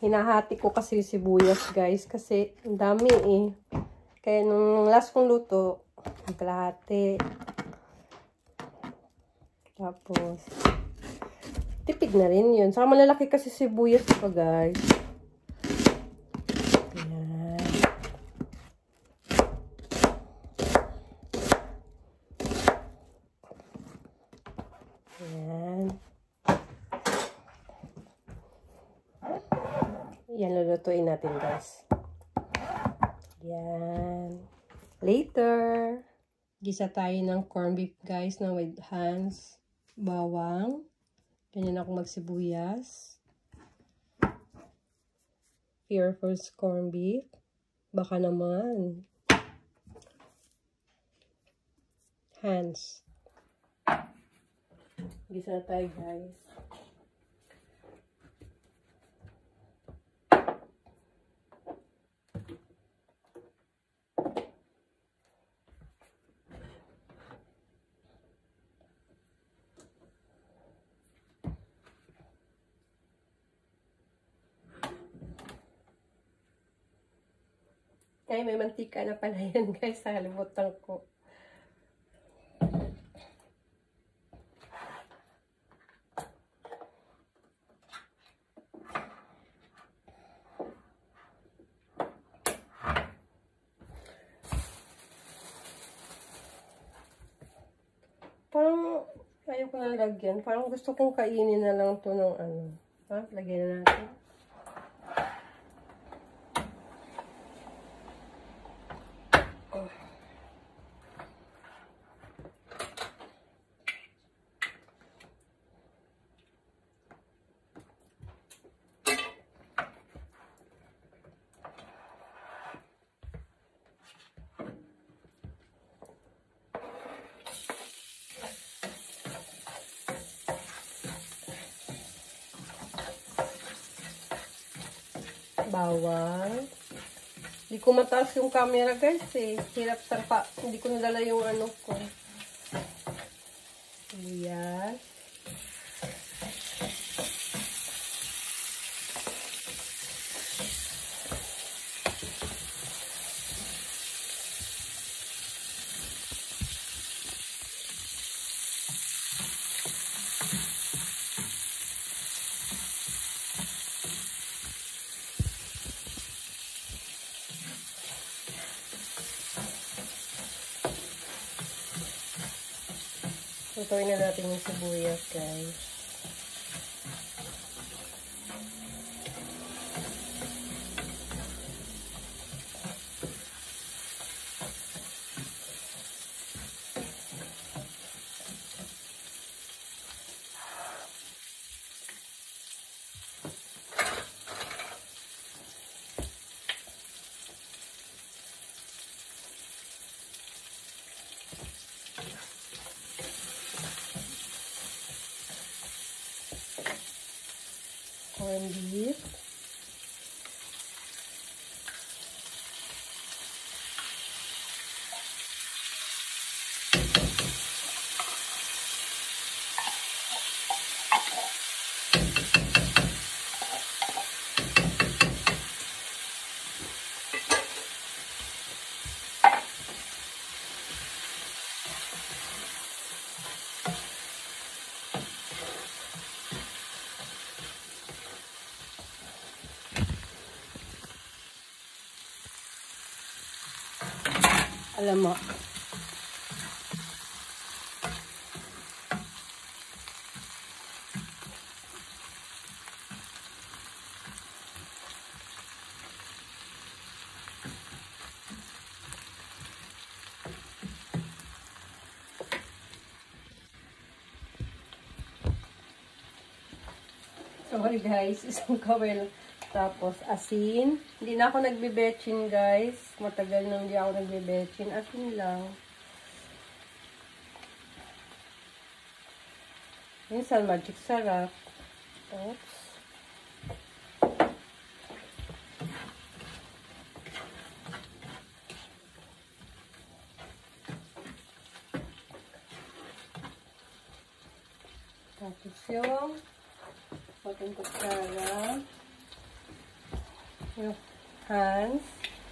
Hinahati ko kasi yung sibuyas, guys. Kasi ang dami eh. Kaya nung last kong luto, kalahati. Tapos, tipid na rin yun. Saka malalaki kasi sibuyas pa, guys. Ayan. Ayan. Yan, lulutuin natin, guys. Yan. Later. Gisa tayo ng corned beef, guys, na with hands, bawang. Ganyan ako magsibuyas. Pure first corned beef. Baka naman. Hands. Gisa tayo, guys. Ay, may mantika na pala yan, guys. Halimutan ko. Parang, ayaw ko na lagyan. Parang gusto kong kainin na lang to ng ano. Ha? Lagyan na natin. Bawang. Hindi ko mataas yung camera, guys, eh. Hirap sa pa. Hindi ko nadala yung ano ko. Sibuyas. Lutuin na natin yung sibuyas, guys. Corned beef. Alam mo. Sorry, guys. Isang kawel. Tapos, asin. Hindi na ako nagbe-betchin, guys. Matagal na hindi ako nagbe-betchin. Asin lang. Minsan, magic sarap. Oops. Tapos yung patong kutsara. Yung Hans.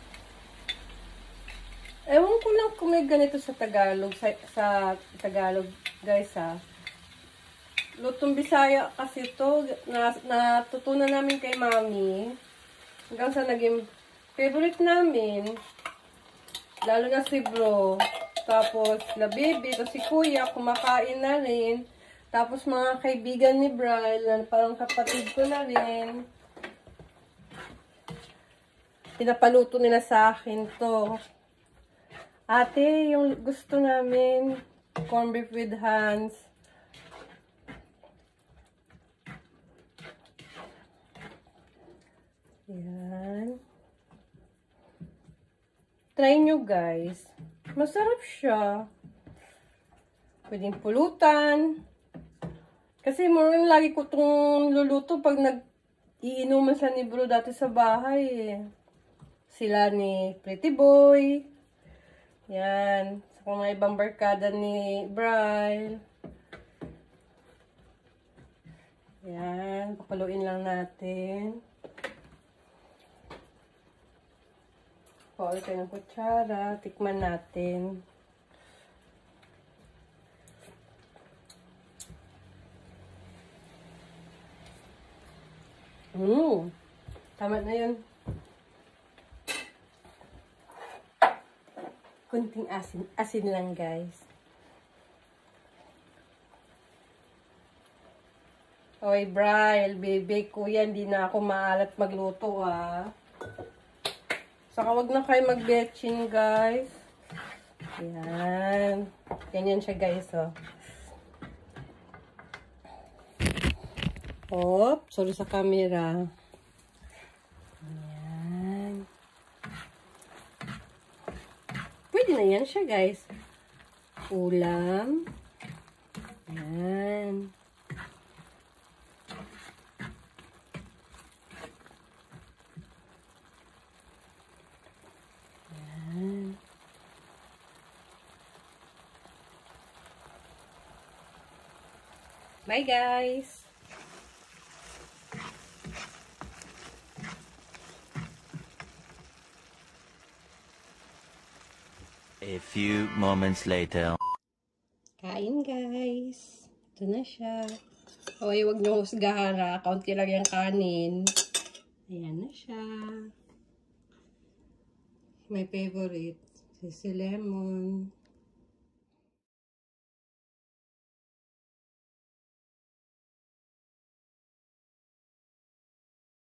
Ewan ko lang kung may ganito sa Tagalog. Sa Tagalog, guys, ha. Lutong Bisaya kasi to. Natutunan namin kay Mami. Hanggang sa naging favorite namin. Lalo na si Bro. Tapos, na baby. Tapos si Kuya, kumakain na rin. Tapos, mga kaibigan ni Brian, na parang kapatid ko na rin. Pinapaluto nila sa akin to. Ate, yung gusto namin, corned beef with Hans. Yan. Try nyo, guys. Masarap siya. Pwedeng pulutan. Kasi more lagi ko itong luluto pag nag-iinuman sa ni Bro dati sa bahay eh. Sila ni Pretty Boy. Yan. Sa mga ibang barkada ni Brian. Yan. Papaluin lang natin. Paulit tayo ng kutsara. Tikman natin. Tama na yun. Kunting asin. Asin lang, guys. Oy, Brian, baby, kuya, hindi na ako maalat magluto, ah. Saka wag na kayo mag-betchin, guys. Yan. Ganyan siya, guys, oh. Hop, sorry sa camera. Yan. Pwede na yan siya, guys. Ulam. Yan. Yan. Bye, guys. A few moments later. Kain, guys. Ito na siya. Hoy, wag niyo husgahan, ha. Kaunti lang yung kanin. Ayan na siya. My favorite. Sisi lemon.